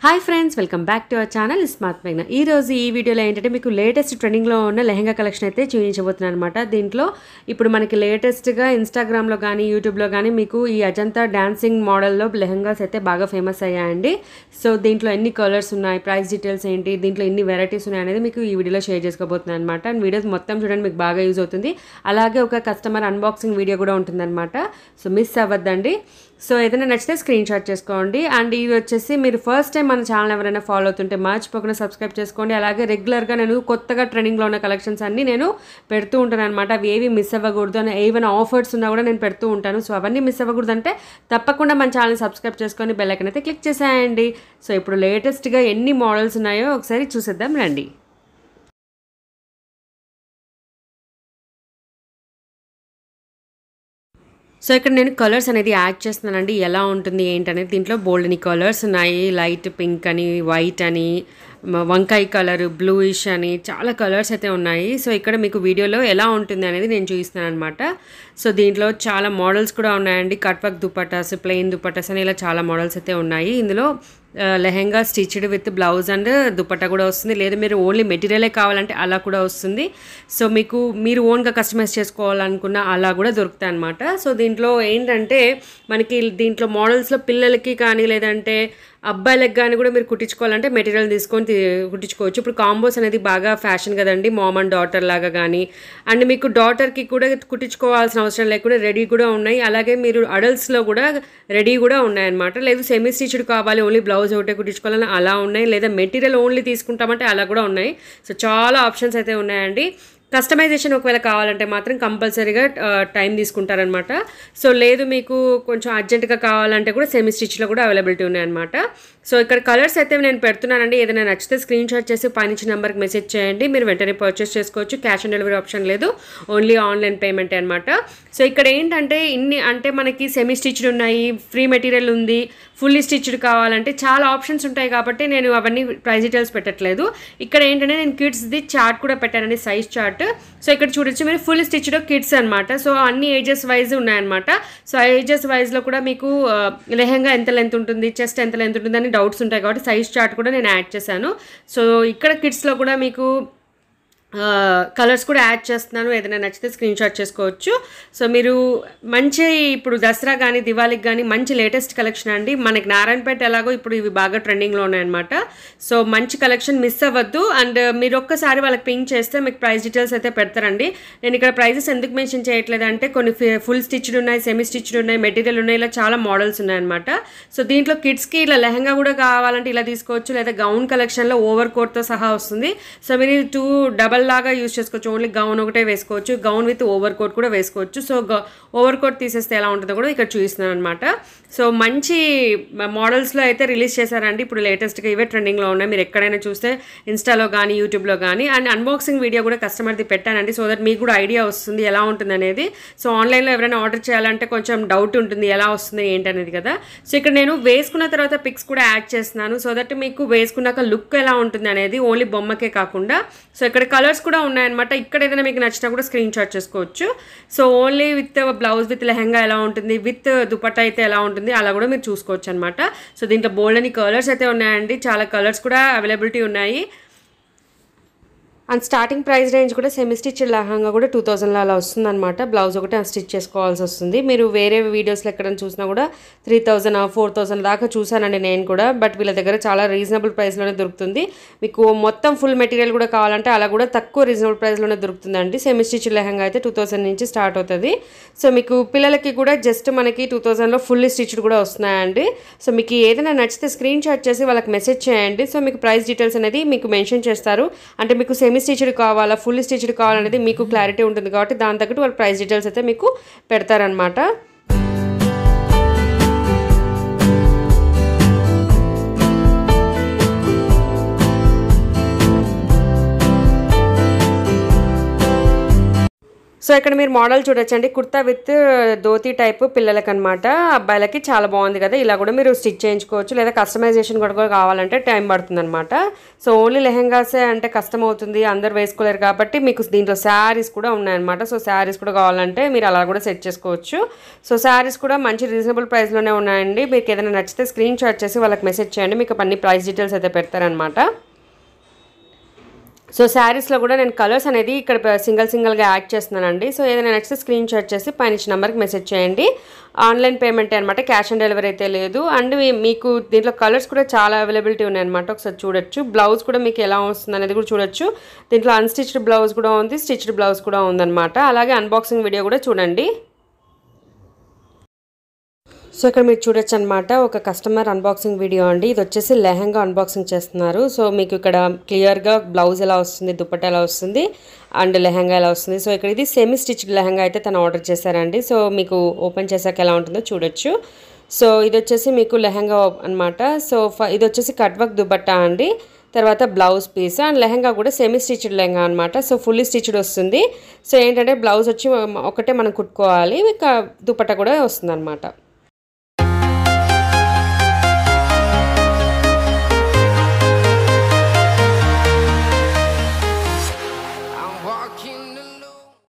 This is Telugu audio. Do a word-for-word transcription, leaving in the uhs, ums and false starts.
Hi friends, welcome back to our channel smart మెఘ్నా. ఈ రోజు ఈ వీడియోలో ఏంటంటే మీకు లేటెస్ట్ ట్రెండింగ్లో ఉన్న లెహంగా కలెక్షన్ అయితే చూపించబోతున్నాను అనమాట. దీంట్లో ఇప్పుడు మనకి లేటెస్ట్గా ఇన్స్టాగ్రామ్లో కానీ యూట్యూబ్లో కానీ మీకు ఈ అజంతా డాన్సింగ్ మోడల్లో లెహంగాస్ అయితే బాగా ఫేమస్ అయ్యాయండి. సో దీంట్లో ఎన్ని కలర్స్ ఉన్నాయి, ప్రైస్ డీటెయిల్స్ ఏంటి, దీంట్లో ఎన్ని వెరైటీస్ ఉన్నాయి అనేది మీకు ఈ వీడియోలో షేర్ చేసుకోబోతున్నాను అనమాట. అండ్ వీడియోస్ మొత్తం చూడండి, మీకు బాగా యూజ్ అవుతుంది. అలాగే ఒక కస్టమర్ అన్బాక్సింగ్ వీడియో కూడా ఉంటుందన్నమాట. So miss అవ్వద్దండి. సో ఏదైనా నచ్చితే స్క్రీన్ షాట్ చేసుకోండి. అండ్ ఇవి వచ్చేసి మీరు ఫస్ట్ టైం మన ఛానల్ ఎవరైనా ఫాలో అవుతుంటే మర్చిపోకుండా సబ్స్క్రైబ్ చేసుకోండి. అలాగే రెగ్యులర్గా నేను కొత్తగా ట్రెండింగ్లో ఉన్న కలెక్షన్స్ అన్నీ నేను పెడుతూ ఉంటాను అనమాట. అవి ఏవి మిస్ అవ్వకూడదు అని, ఏమైనా ఆఫర్స్ ఉన్నా కూడా నేను పెడుతూ ఉంటాను. సో అవన్నీ మిస్ అవ్వకూడదు అంటే తప్పకుండా మన ఛానల్ సబ్స్క్రైబ్ చేసుకొని బెల్ ఐకాన్ అయితే క్లిక్ చేసేయండి. సో ఇప్పుడు లేటెస్ట్గా ఎన్ని మోడల్స్ ఉన్నాయో ఒకసారి చూసేద్దాం రండి. సో ఇక్కడ నేను కలర్స్ అనేది యాడ్ చేస్తున్నానండి. ఎలా ఉంటుంది ఏంటనేది, దీంట్లో బోల్డ్ అని కలర్స్ ఉన్నాయి. లైట్ పింక్ అని, వైట్ అని, వంకాయ కలర్, బ్లూయిష్ అని చాలా కలర్స్ అయితే ఉన్నాయి. సో ఇక్కడ మీకు వీడియోలో ఎలా ఉంటుంది అనేది నేను చూపిస్తున్నాను అనమాట. సో దీంట్లో చాలా మోడల్స్ కూడా ఉన్నాయండి. Cut work dupattas, plain dupattas అని ఇలా చాలా మోడల్స్ అయితే ఉన్నాయి. ఇందులో lehenga stitched with blouse and dupatta కూడా వస్తుంది. లేదా మీరు ఓన్లీ మెటీరియలే కావాలంటే అలా కూడా వస్తుంది. సో మీకు మీరు ఓన్గా కస్టమైజ్ చేసుకోవాలనుకున్న అలా కూడా దొరుకుతాయి అనమాట. సో దీంట్లో ఏంటంటే మనకి దీంట్లో మోడల్స్లో పిల్లలకి కానీ లేదంటే అబ్బాయిలకు కానీ కూడా మీరు కుట్టించుకోవాలంటే మెటీరియల్ తీసుకొని కుట్టించుకోవచ్చు. ఇప్పుడు కాంబోస్ అనేది బాగా ఫ్యాషన్ కదండి, మామ్ అండ్ డాటర్ లాగా కానీ. అండ్ మీకు డాటర్కి కూడా కుట్టించుకోవాల్సిన అవసరం లేకుండా రెడీ కూడా ఉన్నాయి. అలాగే మీరు అడల్ట్స్లో కూడా రెడీ కూడా ఉన్నాయన్నమాట. లేదు సెమీ స్టిచ్డ్ కావాలి, ఓన్లీ బ్లౌజ్ ఒకటే కుట్టించుకోవాలని అలా ఉన్నాయి. లేదా మెటీరియల్ ఓన్లీ తీసుకుంటామంటే అలా కూడా ఉన్నాయి. సో చాలా ఆప్షన్స్ అయితే ఉన్నాయండి. కస్టమైజేషన్ ఒకవేళ కావాలంటే మాత్రం కంపల్సరీగా టైం తీసుకుంటారనమాట. సో లేదు మీకు కొంచెం అర్జెంటుగా కావాలంటే కూడా సెమీ స్టిచ్లో కూడా అవైలబిలిటీ ఉన్నాయన్నమాట. సో ఇక్కడ కలర్స్ అయితే నేను పెడుతున్నానండి. ఏదైనా నచ్చితే స్క్రీన్ షాట్ చేసి పైన నెంబర్కి మెసేజ్ చేయండి. మీరు వెంటనే పర్చేస్ చేసుకోవచ్చు. క్యాష్ ఆన్ డెలివరీ ఆప్షన్ లేదు, ఓన్లీ ఆన్లైన్ పేమెంట్ అనమాట. సో ఇక్కడ ఏంటంటే ఇన్ని అంటే మనకి సెమీ స్టిచ్డ్ ఉన్నాయి, ఫ్రీ మెటీరియల్ ఉంది, ఫుల్లీ స్టిచ్డ్ కావాలంటే చాలా ఆప్షన్స్ ఉంటాయి. కాబట్టి నేను అవన్నీ ప్రైస్ డీటెయిల్స్ పెట్టట్లేదు. ఇక్కడ ఏంటంటే నేను కిడ్స్ది చార్ట్ కూడా పెట్టానండి, సైజ్ చార్ట్. సో ఇక్కడ చూడొచ్చు మీరు ఫుల్ స్టిచ్డ్ కిడ్స్ అనమాట. సో అన్ని ఏజెస్ వైజ్ ఉన్నాయన్నమాట. సో ఏజెస్ వైజ్లో కూడా మీకు లెహంగా ఎంత లెంత్ ఉంటుంది, చెస్ట్ ఎంత లెంత్ ఉంటుంది అని డౌట్స్ ఉంటాయి. కాబట్టి సైజ్ చార్ట్ కూడా నేను యాడ్ చేశాను. సో ఇక్కడ కిడ్స్లో కూడా మీకు కలర్స్ కూడా యాడ్ చేస్తున్నాను. ఏదైనా నచ్చితే స్క్రీన్ షాట్ చేసుకోవచ్చు. సో మీరు మంచి ఇప్పుడు దసరా కానీ దివాళీకి కానీ మంచి లేటెస్ట్ కలెక్షన్ అండి. మనకి నారాయణపేట ఎలాగో ఇప్పుడు ఇవి బాగా ట్రెండింగ్లో ఉన్నాయన్నమాట. సో మంచి కలెక్షన్ మిస్ అవ్వద్దు. అండ్ మీరు ఒక్కసారి వాళ్ళకి పింక్ చేస్తే మీకు ప్రైస్ డీటెయిల్స్ అయితే పెడతారండి. నేను ఇక్కడ ప్రైజెస్ ఎందుకు మెన్షన్ చేయట్లేదు అంటే కొన్ని ఫుల్ స్టిచ్డ్ ఉన్నాయి, సెమీ స్టిచ్డ్ ఉన్నాయి, మెటీరియల్ ఉన్నాయి, ఇలా చాలా మోడల్స్ ఉన్నాయన్నమాట. సో దీంట్లో కిడ్స్కి ఇలా లెహంగా కూడా కావాలంటే ఇలా తీసుకోవచ్చు. లేదా గౌన్ కలెక్షన్లో ఓవర్ కోట్తో సహా వస్తుంది. సో మీరు టూ డబల్ లాగా యూజ్ చేసుకోవచ్చు. ఓన్లీ గౌన్ ఒకటే వేసుకోవచ్చు, గౌన్ విత్ ఓవర్ కోట్ కూడా వేసుకోవచ్చు. సో ఓవర్ కోట్ తీసేస్తే ఎలా ఉంటుందో కూడా ఇక్కడ చూపిస్తున్నాను అనమాట. సో మంచి మోడల్స్లో అయితే రిలీజ్ చేశారండి. ఇప్పుడు లేటెస్ట్గా ఇవే ట్రెండింగ్లో ఉన్నాయి. మీరు ఎక్కడైనా చూస్తే ఇన్స్టాలో కానీ యూట్యూబ్లో కానీ. అండ్ అన్బాక్సింగ్ వీడియో కూడా కస్టమర్ది పెట్టానండి. సో దట్ మీకు కూడా ఐడియా వస్తుంది ఎలా ఉంటుంది అనేది. సో ఆన్లైన్లో ఎవరైనా ఆర్డర్ చేయాలంటే కొంచెం డౌట్ ఉంటుంది ఎలా వస్తుంది ఏంటనేది కదా. సో ఇక్కడ నేను వేసుకున్న తర్వాత పిక్స్ కూడా యాడ్ చేస్తున్నాను. సో దట్ మీకు వేసుకున్నాక లుక్ ఎలా ఉంటుంది అనేది ఓన్లీ బొమ్మకే కాకుండా. సో ఇక్కడ కలర్స్ కూడా ఉన్నాయన్నమాట. ఇక్కడ ఏదైనా మీకు నచ్చినా కూడా స్క్రీన్ షాట్ చేసుకోవచ్చు. So only with blouse with lehenga ఎలా ఉంటుంది, విత్ దుపట్టా అయితే ఎలా ఉంటుంది అలా కూడా మీరు చూసుకోవచ్చు అనమాట. సో దీంట్లో బోల్డ్ అని కలర్స్ అయితే ఉన్నాయండి. చాలా కలర్స్ కూడా అవైలబిలిటీ ఉన్నాయి. అండ్ స్టార్టింగ్ ప్రైస్ రేంజ్ కూడా సెమీ స్టిచ్ లెహంగా కూడా టూ థౌజండ్లో అలా వస్తుంది అనమాట. బ్లౌజ్ ఒకటి స్టిచ్ చేసుకోవాల్సి వస్తుంది. మీరు వేరే వీడియోస్లో ఎక్కడైనా చూసినా కూడా త్రీ థౌజండ్ ఫోర్ థౌజండ్ దాకా చూసానండి నేను కూడా. బట్ వీళ్ళ దగ్గర చాలా రీజనబుల్ ప్రైస్లోనే దొరుకుతుంది. మీకు మొత్తం ఫుల్ మెటీరియల్ కూడా కావాలంటే అలా కూడా తక్కువ రీజనబుల్ ప్రైస్లోనే దొరుకుతుందండి. సెమీ స్టిచ్ లెహంగా అయితే టూ థౌజండ్ నుంచి స్టార్ట్ అవుతుంది. సో మీకు పిల్లలకి కూడా జస్ట్ మనకి టూ థౌజండ్లో ఫుల్ స్టిచ్డ్ కూడా వస్తున్నాయండి. సో మీకు ఏదైనా నచ్చితే స్క్రీన్ షాట్ చేసి వాళ్ళకి మెసేజ్ చేయండి. సో మీకు ప్రైస్ డీటెయిల్స్ అనేది మీకు మెన్షన్ చేస్తారు. అంటే మీకు సెమీ స్టిచ్డ్ కావాలా, ఫుల్ స్టిచ్డ్ కావాలనేది మీకు క్లారిటీ ఉంటుంది. కాబట్టి దాని తగ్గట్టు వాళ్ళ ప్రైస్ డీటెయిల్స్ అయితే మీకు పెడతారనమాట. సో ఇక్కడ మీరు మోడల్ చూడొచ్చండి, కుర్తా విత్ ధోతి టైప్ పిల్లలకి అనమాట, అబ్బాయిలకి చాలా బాగుంది కదా. ఇలా కూడా మీరు స్టిచ్ చేయించుకోవచ్చు, లేదా కస్టమైజేషన్ కూడా కావాలంటే టైం పడుతుంది అనమాట. సో ఓన్లీ లెహెంగాసే అంటే కష్టం అవుతుంది, అందరు వేసుకోలేరు కాబట్టి మీకు దీంట్లో శారీస్ కూడా ఉన్నాయన్నమాట. సో శారీస్ కూడా కావాలంటే మీరు అలా కూడా సెట్ చేసుకోవచ్చు. సో శారీస్ కూడా మంచి రీజనబుల్ ప్రైస్లోనే ఉన్నాయండి. మీకు ఏదైనా నచ్చితే స్క్రీన్ షాట్ చేసి వాళ్ళకి మెసేజ్ చేయండి, మీకు అన్ని ప్రైస్ డీటెయిల్స్ అయితే పెడతారనమాట. సో శారీస్లో కూడా నేను కలర్స్ అనేది ఇక్కడ సింగిల్ సింగిల్గా యాడ్ చేస్తున్నానండి. సో ఏదైనా నెక్స్ట్ స్క్రీన్ షాట్ చేసి పైన ఇచ్చిన నెంబర్కి మెసేజ్ చేయండి. ఆన్లైన్ పేమెంట్ అనమాట, క్యాష్ ఆన్ డెలివరీ అయితే లేదు. అండ్ మీకు దీంట్లో కలర్స్ కూడా చాలా అవైలబిలిటీ ఉన్నాయన్నమాట, ఒకసారి చూడొచ్చు. బ్లౌజ్ కూడా మీకు ఎలా వస్తుంది అనేది కూడా చూడొచ్చు. దీంట్లో అన్స్టిచ్డ్ బ్లౌజ్ కూడా ఉంది, స్టిచ్డ్ బ్లౌజ్ కూడా ఉందన్నమాట. అలాగే అన్బాక్సింగ్ వీడియో కూడా చూడండి. సో ఇక్కడ మీరు చూడొచ్చు అనమాట, ఒక కస్టమర్ అన్బాక్సింగ్ వీడియో అండి. ఇది వచ్చేసి లెహంగా అన్బాక్సింగ్ చేస్తున్నారు. సో మీకు ఇక్కడ క్లియర్గా బ్లౌజ్ ఎలా వస్తుంది, దుపట్టా ఎలా వస్తుంది, అండ్ లెహంగా ఎలా వస్తుంది. సో ఇక్కడ ఇది సెమీ స్టిచ్డ్ లెహంగా అయితే తను ఆర్డర్ చేశారండి. సో మీకు ఓపెన్ చేశాక ఎలా ఉంటుందో చూడొచ్చు. సో ఇది వచ్చేసి మీకు లెహంగా అనమాట. సో ఇది వచ్చేసి కట్ వర్క్ దుపట్టా అండి, తర్వాత బ్లౌజ్ పీస్, అండ్ లెహంగా కూడా సెమీ స్టిచ్డ్ లెహంగా అనమాట. సో ఫుల్లీ స్టిచ్డ్ వస్తుంది. సో ఏంటంటే బ్లౌజ్ వచ్చి ఒకటే మనం కుట్టుకోవాలి, ఇక దుపట్టా కూడా వస్తుంది అనమాట.